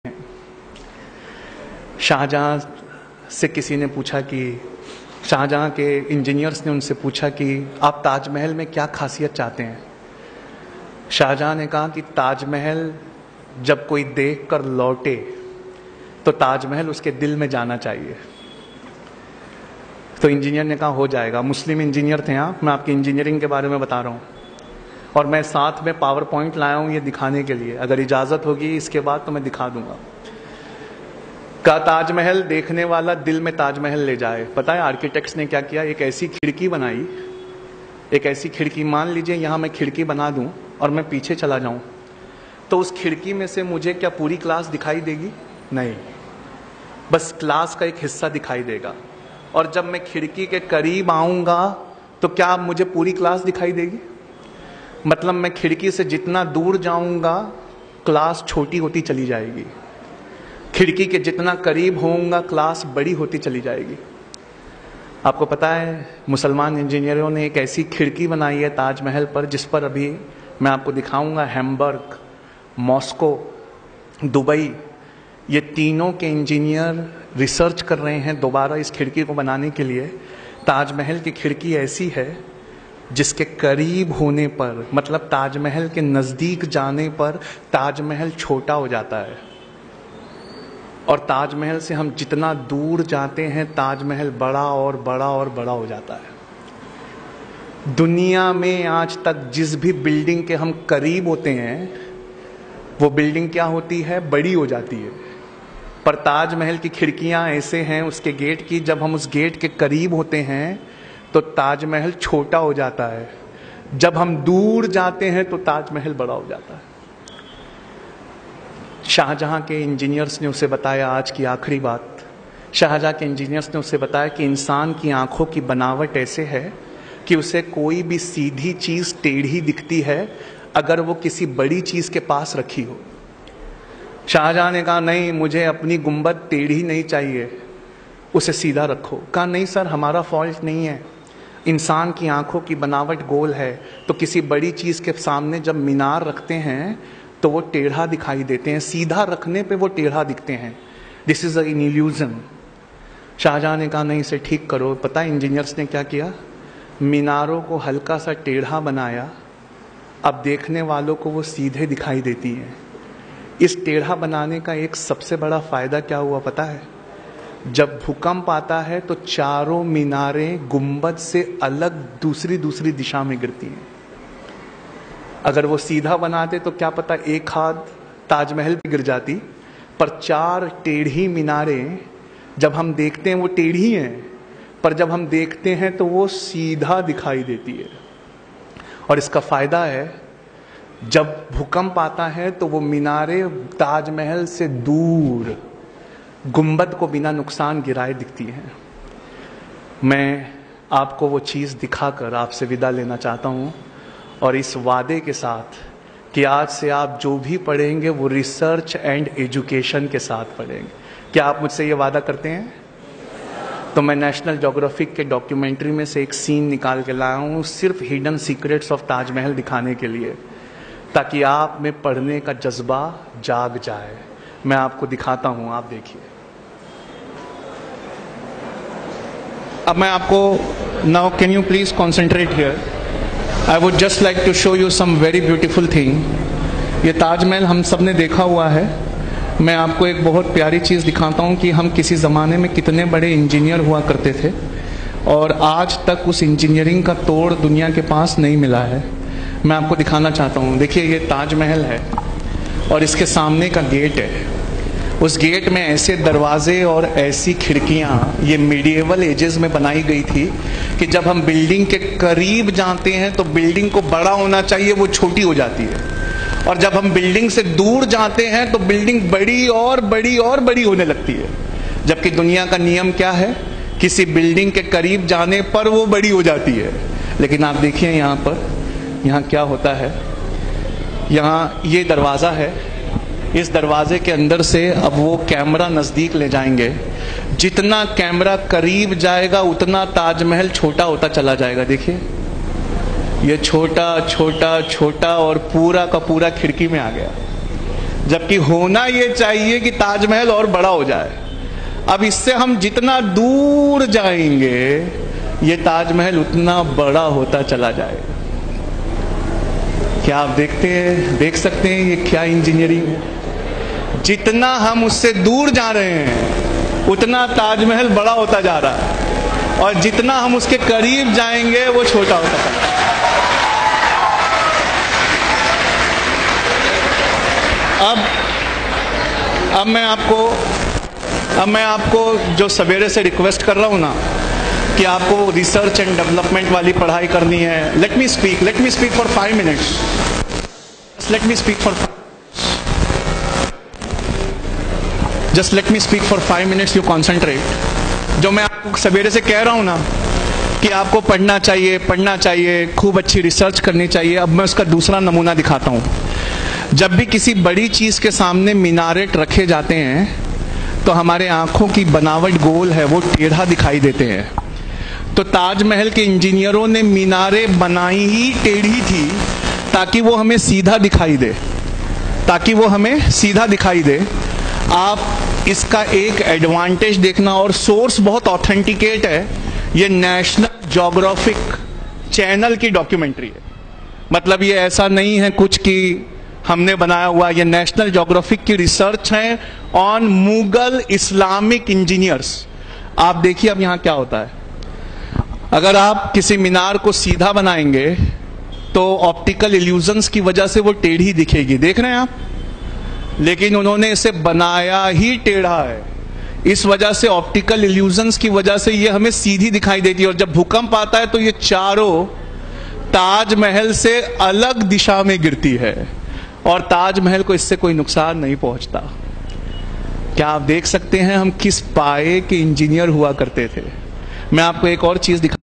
शाहजहां से किसी ने पूछा कि शाहजहां के इंजीनियर्स ने उनसे पूछा कि आप ताजमहल में क्या खासियत चाहते हैं। शाहजहां ने कहा कि ताजमहल जब कोई देख कर लौटे तो ताजमहल उसके दिल में जाना चाहिए। तो इंजीनियर ने कहा हो जाएगा। मुस्लिम इंजीनियर थे आप, मैं आपकी इंजीनियरिंग के बारे में बता रहा हूँ और मैं साथ में पावर पॉइंट लाया हूँ ये दिखाने के लिए। अगर इजाज़त होगी इसके बाद तो मैं दिखा दूंगा। का ताजमहल देखने वाला दिल में ताजमहल ले जाए। पता है आर्किटेक्ट्स ने क्या किया? एक ऐसी खिड़की बनाई, एक ऐसी खिड़की, मान लीजिए यहाँ मैं खिड़की बना दूं और मैं पीछे चला जाऊं तो उस खिड़की में से मुझे क्या पूरी क्लास दिखाई देगी? नहीं, बस क्लास का एक हिस्सा दिखाई देगा। और जब मैं खिड़की के करीब आऊंगा तो क्या मुझे पूरी क्लास दिखाई देगी? मतलब मैं खिड़की से जितना दूर जाऊंगा क्लास छोटी होती चली जाएगी, खिड़की के जितना करीब होऊंगा क्लास बड़ी होती चली जाएगी। आपको पता है मुसलमान इंजीनियरों ने एक ऐसी खिड़की बनाई है ताजमहल पर जिस पर अभी मैं आपको दिखाऊंगा। हैम्बर्ग, मॉस्को, दुबई, ये तीनों के इंजीनियर रिसर्च कर रहे हैं दोबारा इस खिड़की को बनाने के लिए। ताजमहल की खिड़की ऐसी है जिसके करीब होने पर, मतलब ताजमहल के नज़दीक जाने पर ताजमहल छोटा हो जाता है और ताजमहल से हम जितना दूर जाते हैं ताजमहल बड़ा और बड़ा और बड़ा हो जाता है। दुनिया में आज तक जिस भी बिल्डिंग के हम करीब होते हैं वो बिल्डिंग क्या होती है? बड़ी हो जाती है। पर ताजमहल की खिड़कियां ऐसे हैं उसके गेट की, जब हम उस गेट के करीब होते हैं तो ताजमहल छोटा हो जाता है, जब हम दूर जाते हैं तो ताजमहल बड़ा हो जाता है। शाहजहां के इंजीनियर्स ने उसे बताया, आज की आखिरी बात, शाहजहां के इंजीनियर्स ने उसे बताया कि इंसान की आंखों की बनावट ऐसे है कि उसे कोई भी सीधी चीज टेढ़ी दिखती है अगर वो किसी बड़ी चीज के पास रखी हो। शाहजहां ने कहा नहीं, मुझे अपनी गुंबद टेढ़ी नहीं चाहिए, उसे सीधा रखो। कहा नहीं सर, हमारा फॉल्ट नहीं है, इंसान की आंखों की बनावट गोल है तो किसी बड़ी चीज के सामने जब मीनार रखते हैं तो वो टेढ़ा दिखाई देते हैं, सीधा रखने पे वो टेढ़ा दिखते हैं। This is an illusion. Shahjahan ने कहा नहीं, इसे ठीक करो। पता है इंजीनियर्स ने क्या किया? मीनारों को हल्का सा टेढ़ा बनाया, अब देखने वालों को वो सीधे दिखाई देती हैं। इस टेढ़ा बनाने का एक सबसे बड़ा फायदा क्या हुआ पता है? जब भूकंप आता है तो चारों मीनारें गुंबद से अलग दूसरी दिशा में गिरती हैं। अगर वो सीधा बनाते तो क्या पता एक हाथ ताजमहल पे गिर जाती, पर चार टेढ़ी मीनारें जब हम देखते हैं वो टेढ़ी हैं, पर जब हम देखते हैं तो वो सीधा दिखाई देती है। और इसका फायदा है जब भूकंप आता है तो वो मीनारें ताजमहल से दूर गुंबद को बिना नुकसान गिराए दिखती हैं। मैं आपको वो चीज़ दिखाकर आपसे विदा लेना चाहता हूँ और इस वादे के साथ कि आज से आप जो भी पढ़ेंगे वो रिसर्च एंड एजुकेशन के साथ पढ़ेंगे। क्या आप मुझसे ये वादा करते हैं? तो मैं नेशनल ज्योग्राफिक के डॉक्यूमेंट्री में से एक सीन निकाल के लाया हूँ सिर्फ हिडन सीक्रेट्स ऑफ ताजमहल दिखाने के लिए, ताकि आप में पढ़ने का जज्बा जाग जाए। मैं आपको दिखाता हूँ, आप देखिए। अब मैं आपको, now can you please concentrate here, I would just like to show you some very beautiful thing. ये ताजमहल हम सब ने देखा हुआ है। मैं आपको एक बहुत प्यारी चीज़ दिखाता हूँ कि हम किसी ज़माने में कितने बड़े इंजीनियर हुआ करते थे और आज तक उस इंजीनियरिंग का तोड़ दुनिया के पास नहीं मिला है। मैं आपको दिखाना चाहता हूँ। देखिए ये ताजमहल है और इसके सामने का गेट है। उस गेट में ऐसे दरवाजे और ऐसी खिड़कियाँ ये मीडिएवल एजेस में बनाई गई थी कि जब हम बिल्डिंग के करीब जाते हैं तो बिल्डिंग को बड़ा होना चाहिए, वो छोटी हो जाती है, और जब हम बिल्डिंग से दूर जाते हैं तो बिल्डिंग बड़ी और बड़ी और बड़ी होने लगती है। जबकि दुनिया का नियम क्या है? किसी बिल्डिंग के करीब जाने पर वो बड़ी हो जाती है। लेकिन आप देखिए यहाँ पर, यहाँ क्या होता है? यहाँ ये दरवाज़ा है, इस दरवाजे के अंदर से अब वो कैमरा नज़दीक ले जाएंगे। जितना कैमरा करीब जाएगा उतना ताजमहल छोटा होता चला जाएगा। देखिए ये छोटा छोटा छोटा और पूरा का पूरा खिड़की में आ गया। जबकि होना ये चाहिए कि ताजमहल और बड़ा हो जाए। अब इससे हम जितना दूर जाएंगे ये ताजमहल उतना बड़ा होता चला जाएगा। क्या आप देख सकते हैं ये क्या इंजीनियरिंग है। जितना हम उससे दूर जा रहे हैं उतना ताजमहल बड़ा होता जा रहा है, और जितना हम उसके करीब जाएंगे वो छोटा होता जा रहा है। अब मैं आपको जो सवेरे से रिक्वेस्ट कर रहा हूं ना कि आपको रिसर्च एंड डेवलपमेंट वाली पढ़ाई करनी है, let me speak for 5 minutes, let me speak for 5 minutes, you concentrate. जो मैं आपको सवेरे से कह रहा हूं ना कि आपको पढ़ना चाहिए, खूब अच्छी रिसर्च करनी चाहिए, अब मैं उसका दूसरा नमूना दिखाता हूं। जब भी किसी बड़ी चीज के सामने मीनारेट रखे जाते हैं तो हमारे आंखों की बनावट गोल है, वो टेढ़ा दिखाई देते हैं। तो ताजमहल के इंजीनियरों ने मीनारे बनाई ही टेढ़ी थी ताकि वो हमें सीधा दिखाई दे, आप इसका एक एडवांटेज देखना। और सोर्स बहुत ऑथेंटिकेट है, ये नेशनल ज्योग्राफिक चैनल की डॉक्यूमेंट्री है। मतलब ये ऐसा नहीं है कुछ कि हमने बनाया हुआ, ये नेशनल ज्योग्राफिक की रिसर्च है ऑन मुगल इस्लामिक इंजीनियर्स। आप देखिए अब यहां क्या होता है। अगर आप किसी मीनार को सीधा बनाएंगे तो ऑप्टिकल इल्यूजन्स की वजह से वो टेढ़ी दिखेगी, देख रहे हैं आप, लेकिन उन्होंने इसे बनाया ही टेढ़ा है। इस वजह से ऑप्टिकल इल्यूजन्स की वजह से ये हमें सीधी दिखाई देती है, और जब भूकंप आता है तो ये चारों ताजमहल से अलग दिशा में गिरती है, और ताजमहल को इससे कोई नुकसान नहीं पहुंचता। क्या आप देख सकते हैं हम किस पाए के इंजीनियर हुआ करते थे। मैं आपको एक और चीज दिखा